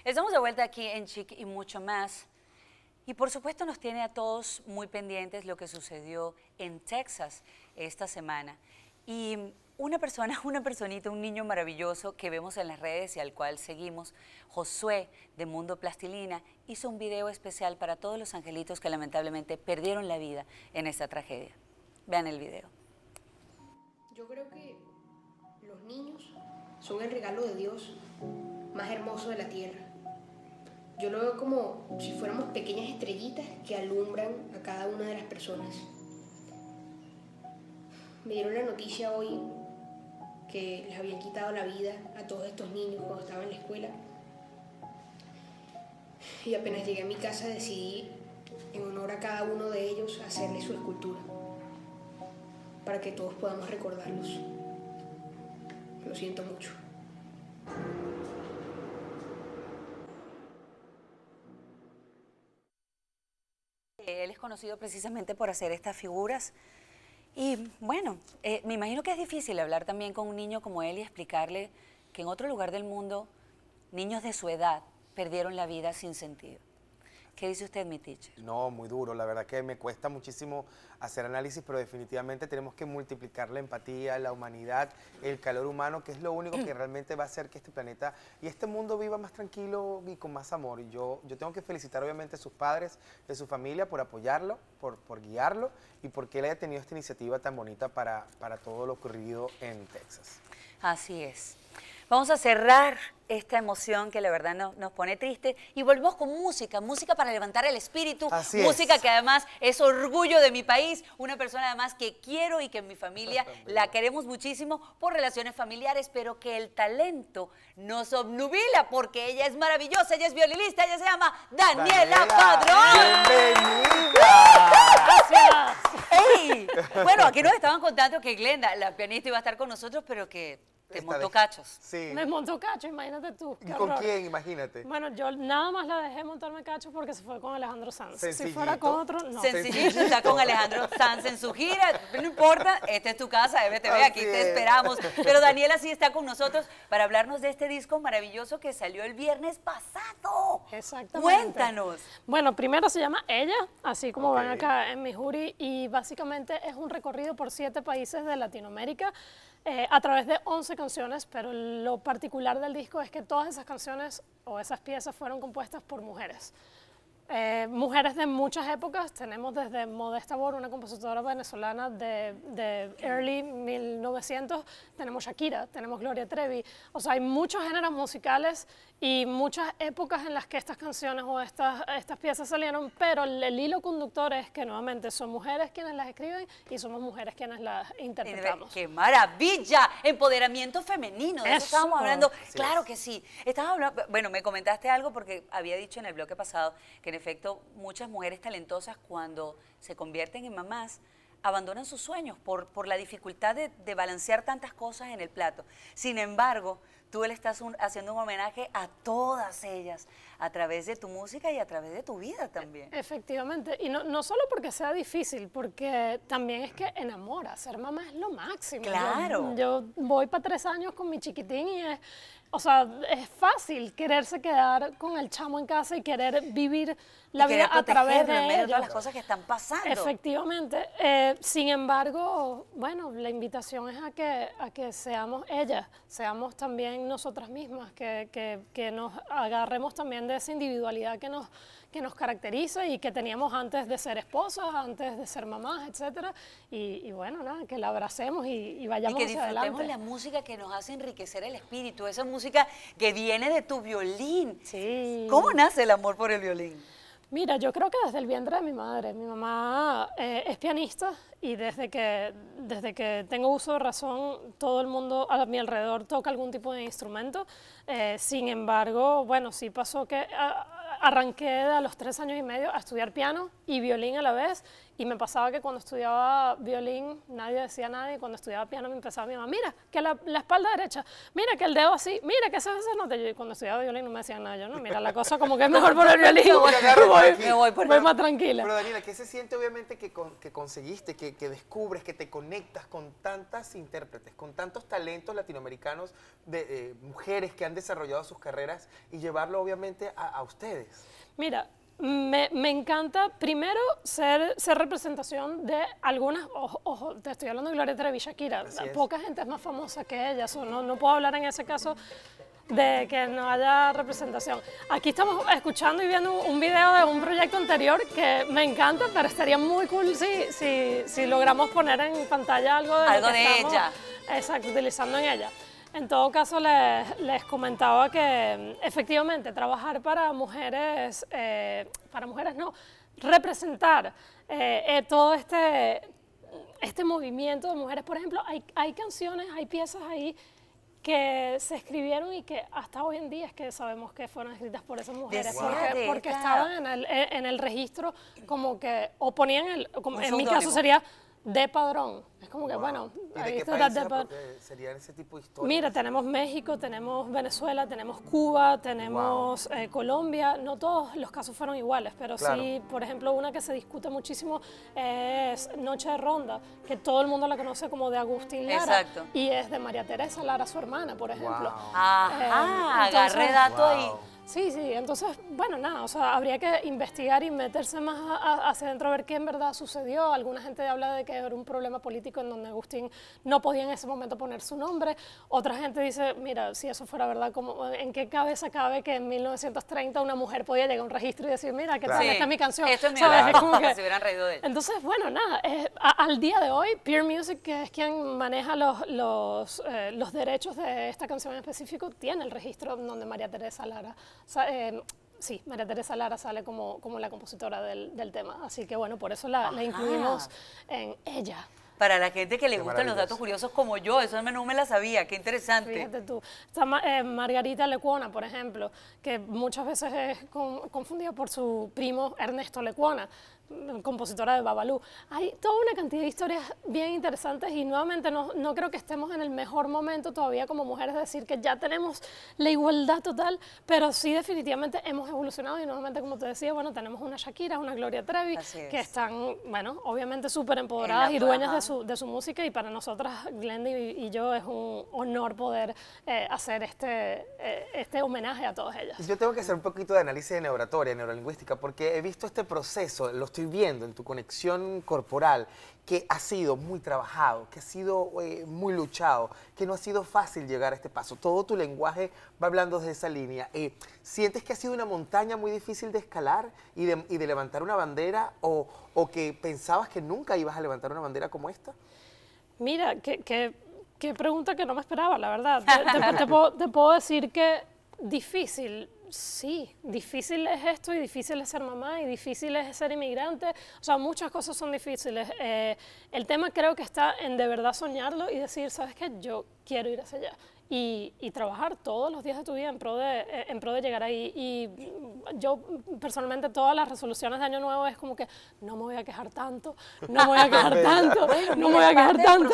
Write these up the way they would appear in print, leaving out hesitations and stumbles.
Estamos de vuelta aquí en Chic y mucho más. Y por supuesto nos tiene a todos muy pendientes lo que sucedió en Texas esta semana. Y una personita, un niño maravilloso que vemos en las redes y al cual seguimos, Josué de Mundo Plastilina, hizo un video especial para todos los angelitos que lamentablemente perdieron la vida en esta tragedia. Vean el video. Yo creo que los niños son el regalo de Dios más hermoso de la tierra. Yo lo veo como si fuéramos pequeñas estrellitas que alumbran a cada una de las personas. Me dieron la noticia hoy que les habían quitado la vida a todos estos niños cuando estaban en la escuela. Y apenas llegué a mi casa decidí, en honor a cada uno de ellos, hacerles su escultura, para que todos podamos recordarlos. Lo siento mucho. Él es conocido precisamente por hacer estas figuras y bueno, me imagino que es difícil hablar también con un niño como él y explicarle que en otro lugar del mundo niños de su edad perdieron la vida sin sentido. ¿Qué dice usted, mi teacher? No, muy duro, la verdad que me cuesta muchísimo hacer análisis, pero definitivamente tenemos que multiplicar la empatía, la humanidad, el calor humano, que es lo único que realmente va a hacer que este planeta y este mundo viva más tranquilo y con más amor. Y yo tengo que felicitar obviamente a sus padres, a su familia por apoyarlo, por guiarlo y porque él haya tenido esta iniciativa tan bonita para todo lo ocurrido en Texas. Así es. Vamos a cerrar esta emoción que la verdad nos pone triste y volvemos con música, música para levantar el espíritu, Así música es. que además es orgullo de mi país, una persona además que quiero y que en mi familia la queremos muchísimo por relaciones familiares, pero que el talento nos obnubila porque ella es maravillosa, ella es violinista, ella se llama Daniela Padrón. ¡Bienvenida! Gracias. ¡Ey! Bueno, aquí nos estaban contando que Glenda, la pianista, iba a estar con nosotros, pero que te montó cachos. Sí. Me montó cacho, imagínate tú. ¿Y con quién? Imagínate. Bueno, yo nada más la dejé montarme cacho porque se fue con Alejandro Sanz. Si Sencillito. fuera con otro, no. Sencillito, está con Alejandro Sanz en su gira, no importa, esta es tu casa, MTV, aquí Así te es. esperamos. Pero Daniela sí está con nosotros para hablarnos de este disco maravilloso que salió el viernes pasado. Exactamente. Cuéntanos. Bueno, primero se llama Ella, así como Ok. ven acá en mi jury, y básicamente es un recorrido por 7 países de Latinoamérica a través de 11 canciones, pero lo particular del disco es que todas esas canciones o esas piezas fueron compuestas por mujeres. Mujeres de muchas épocas, tenemos desde Modesta Bor, una compositora venezolana de early 1900, tenemos Shakira, tenemos Gloria Trevi, o sea, hay muchos géneros musicales y muchas épocas en las que estas canciones o estas piezas salieron, pero el hilo conductor es que nuevamente son mujeres quienes las escriben y somos mujeres quienes las interpretamos. ¡Qué maravilla! Empoderamiento femenino, de eso Eso. estábamos hablando. Así Claro es. que sí. Estabas hablando, bueno, me comentaste algo porque había dicho en el bloque pasado que en efecto muchas mujeres talentosas cuando se convierten en mamás abandonan sus sueños por la dificultad de balancear tantas cosas en el plato. Sin embargo, tú le estás haciendo un homenaje a todas ellas a través de tu música y a través de tu vida también. Efectivamente, y no solo porque sea difícil, porque también es que enamora, ser mamá es lo máximo. Claro. Yo voy para 3 años con mi chiquitín y o sea, es fácil quererse quedar con el chamo en casa y querer vivir la vida a través en medio de de todas las ellos. cosas que están pasando. Efectivamente. Sin embargo, bueno, la invitación es a que seamos ellas, seamos también nosotras mismas, que nos agarremos también de esa individualidad que nos caracteriza y que teníamos antes de ser esposas, antes de ser mamás, etcétera. Y bueno, nada, que la abracemos y vayamos Y que hacia disfrutemos adelante. la música que nos hace enriquecer el espíritu, esa música que viene de tu violín. Sí. ¿Cómo nace el amor por el violín? Mira, yo creo que desde el vientre de mi madre. Mi mamá es pianista y desde que tengo uso de razón, todo el mundo a mi alrededor toca algún tipo de instrumento. Sin embargo, bueno, sí pasó que arranqué a los 3 años y medio a estudiar piano y violín a la vez, y me pasaba que cuando estudiaba violín nadie decía nada, y cuando estudiaba piano me empezaba mi mamá, mira, que la espalda derecha, mira, que el dedo así, mira, que esa nota. Y cuando estudiaba violín no me decían nada, yo no, mira, la cosa como que es mejor por el violín, voy más tranquila. Pero Daniela, ¿qué se siente obviamente que conseguiste, que descubres, que te conectas con tantas intérpretes, con tantos talentos latinoamericanos de mujeres que han desarrollado sus carreras y llevarlo obviamente a ustedes? Mira, me encanta primero ser representación de algunas, ojo, te estoy hablando de Gloria Trevi, Shakira, poca gente es más famosa que ella, no puedo hablar en ese caso de que no haya representación. Aquí estamos escuchando y viendo un video de un proyecto anterior que me encanta, pero estaría muy cool si logramos poner en pantalla algo de lo que de estamos, ella. Exacto, utilizando en ella. En todo caso, les comentaba que efectivamente trabajar para mujeres no, representar todo este movimiento de mujeres. Por ejemplo, hay canciones, hay piezas ahí que se escribieron y que hasta hoy en día es que sabemos que fueron escritas por esas mujeres, porque estaban en el registro como que, o ponían, como en mi caso sería de padrón. Es como que, bueno, ¿Y de qué serían ese tipo de historias? Mira, tenemos México, tenemos Venezuela, tenemos Cuba, tenemos Colombia. No todos los casos fueron iguales, pero sí, por ejemplo, una que se discute muchísimo es Noche de Ronda, que todo el mundo la conoce como de Agustín Lara. Exacto. Y es de María Teresa Lara, su hermana, por ejemplo. Ajá, agarré dato ahí. Sí, entonces, bueno, nada, o sea, habría que investigar y meterse más hacia adentro a ver qué en verdad sucedió. Alguna gente habla de que era un problema político en donde Agustín no podía en ese momento poner su nombre. Otra gente dice, mira, si eso fuera verdad, ¿en qué cabeza cabe que en 1930 una mujer podía llegar a un registro y decir, mira, ¿qué tal? Esta es mi canción. Esto es mi ¿sabes? Es como que se hubieran reído de ella. Entonces, bueno, nada, al día de hoy, Peer Music, que es quien maneja los derechos de esta canción en específico, tiene el registro donde María Teresa Lara. Sí, María Teresa Lara sale como la compositora del tema, así que bueno, por eso la incluimos en ella. Para la gente que le gustan los datos curiosos como yo, eso no me la sabía, qué interesante. Fíjate tú. Está Margarita Lecuona, por ejemplo, que muchas veces es confundida por su primo Ernesto Lecuona, compositora de Babalú. Hay toda una cantidad de historias bien interesantes y nuevamente no creo que estemos en el mejor momento todavía como mujeres decir que ya tenemos la igualdad total, pero sí definitivamente hemos evolucionado y nuevamente, como te decía, bueno, tenemos una Shakira, una Gloria Trevi, que están, bueno, obviamente súper empoderadas y dueñas de su música, y para nosotras, Glenda y yo, es un honor poder hacer este homenaje a todas ellas. Yo tengo que hacer un poquito de análisis de neurooratoria, neurolingüística, porque he visto este proceso, lo estoy viendo en tu conexión corporal, que ha sido muy trabajado, que ha sido muy luchado, que no ha sido fácil llegar a este paso. Todo tu lenguaje va hablando de esa línea. ¿Sientes que ha sido una montaña muy difícil de escalar y de levantar una bandera, o que pensabas que nunca ibas a levantar una bandera como esta? Mira, qué pregunta que no me esperaba, la verdad. Te puedo decir que difícil. Sí, difícil es esto, y difícil es ser mamá, y difícil es ser inmigrante. O sea, muchas cosas son difíciles. El tema creo que está en de verdad soñarlo y decir, ¿sabes qué? Yo quiero ir hacia allá. Y trabajar todos los días de tu vida en pro de llegar ahí. Y yo personalmente todas las resoluciones de Año Nuevo es como que no me voy a quejar tanto, no me voy a quejar tanto, no me voy a quejar tanto.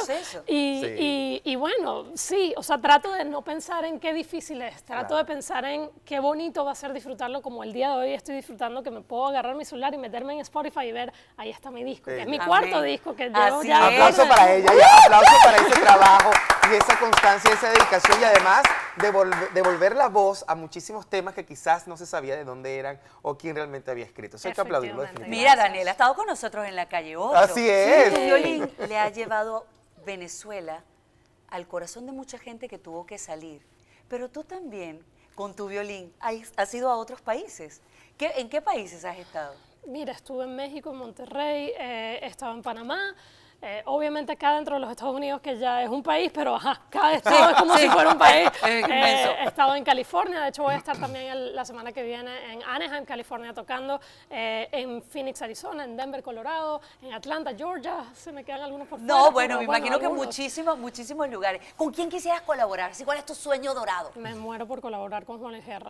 Y bueno, sí, o sea, trato de no pensar en qué difícil es, trato de pensar en qué bonito va a ser disfrutarlo, como el día de hoy estoy disfrutando, que me puedo agarrar mi celular y meterme en Spotify y ver, ahí está mi disco, que es mi cuarto disco que llevo ya. Aplauso para ella, aplauso para ese trabajo y esa constancia, esa dedicación, y además devolver la voz a muchísimos temas que quizás no se sabía de dónde eran o quién realmente había escrito. Eso hay que aplaudirlo definitivamente. Mira, Daniela ha estado con nosotros en La Calle Otro. Así es. Tu violín le ha llevado Venezuela al corazón de mucha gente que tuvo que salir. Pero tú también, con tu violín, has ido a otros países. ¿En qué países has estado? Mira, estuve en México, en Monterrey, he estado en Panamá. Obviamente acá dentro de los Estados Unidos, que ya es un país, pero cada estado es como si fuera un país. He estado en California, de hecho voy a estar también la semana que viene en Anaheim, California, tocando, en Phoenix, Arizona, en Denver, Colorado, en Atlanta, Georgia, se me quedan algunos por fuera. No, bueno, me imagino que muchísimos lugares. ¿Con quién quisieras colaborar? ¿Cuál es tu sueño dorado? Me muero por colaborar con Juan Luis Guerra.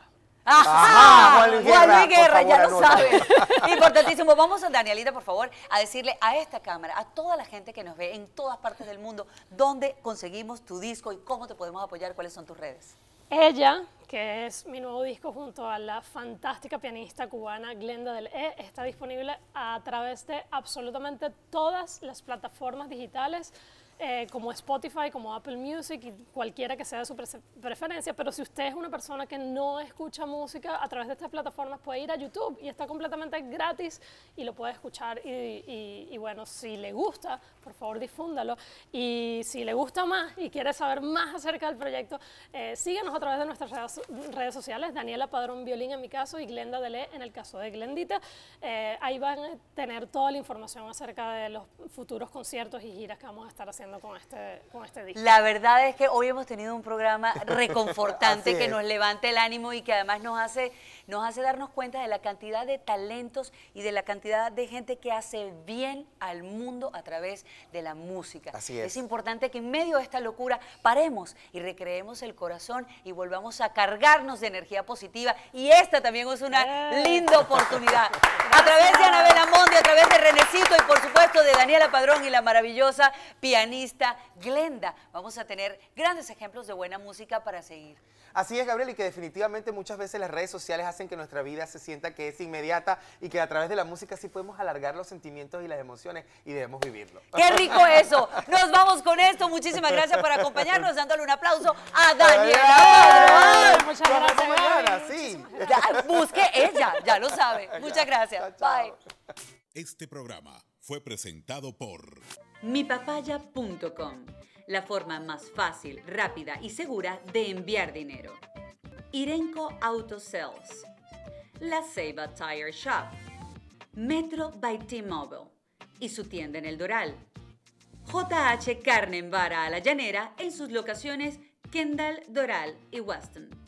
Ajá, Juan Luis Juan Guerra, Luis Guerra, por ya favor, lo anota. sabe. Importantísimo. Vamos a Danielita, por favor, a decirle a esta cámara, a toda la gente que nos ve en todas partes del mundo, dónde conseguimos tu disco y cómo te podemos apoyar, cuáles son tus redes. Ella, que es mi nuevo disco junto a la fantástica pianista cubana Glenda del E, está disponible a través de absolutamente todas las plataformas digitales, como Spotify, como Apple Music y cualquiera que sea de su preferencia, pero si usted es una persona que no escucha música, a través de estas plataformas puede ir a YouTube y está completamente gratis y lo puede escuchar y bueno, si le gusta, por favor difúndalo, y si le gusta más y quiere saber más acerca del proyecto, síguenos a través de nuestras redes sociales, Daniela Padrón Violín en mi caso y Glenda Delé en el caso de Glendita. Ahí van a tener toda la información acerca de los futuros conciertos y giras que vamos a estar haciendo con este disco. La verdad es que hoy hemos tenido un programa reconfortante Así que es. nos levanta el ánimo y que además nos hace darnos cuenta de la cantidad de talentos y de la cantidad de gente que hace bien al mundo a través de la música. Así es. Es importante que en medio de esta locura paremos y recreemos el corazón y volvamos a cargarnos de energía positiva, y esta también es una linda oportunidad. A través de Anabel Amondi, a través de Renecito y por supuesto de Daniela Padrón y la maravillosa pianista Glenda, vamos a tener grandes ejemplos de buena música para seguir. Así es, Gabriel, y que definitivamente muchas veces las redes sociales hacen que nuestra vida se sienta que es inmediata y que a través de la música sí podemos alargar los sentimientos y las emociones y debemos vivirlo. ¡Qué rico eso! Nos vamos con esto. Muchísimas gracias por acompañarnos, dándole un aplauso a Daniela Padrón. Muchas Nos gracias, vemos mañana, Gaby. sí. Ya, busque ella, ya lo sabe. Muchas gracias. Chao, Bye. chao. Este programa fue presentado por Mipapaya.com, la forma más fácil, rápida y segura de enviar dinero. Irenco Auto Sales, La Ceiba Tire Shop, Metro by T-Mobile y su tienda en El Doral. JH Carne en Vara a la Llanera en sus locaciones Kendall, Doral y Weston.